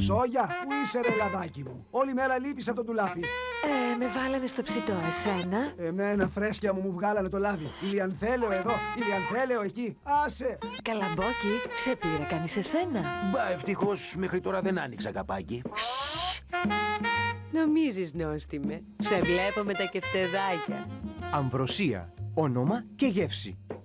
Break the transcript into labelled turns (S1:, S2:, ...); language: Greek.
S1: Σόγια, πού είσαι ρε λαδάκι μου? Όλη μέρα λείπεις από το ντουλάπι.
S2: Με βάλανε στο ψητό, εσένα?
S1: Εμένα φρέσκια μου βγάλανε το λάδι. Ηλιανθέλαιο εδώ, ηλιανθέλαιο εκεί. Άσε!
S2: Καλαμπόκι, σε πήρε κανείς εσένα?
S3: Μπα, ευτυχώς μέχρι τώρα δεν άνοιξα καπάκι.
S2: Νομίζεις, νόστιμε? Σε βλέπω με τα κεφτεδάκια.
S4: Αμβροσία, όνομα και γεύση.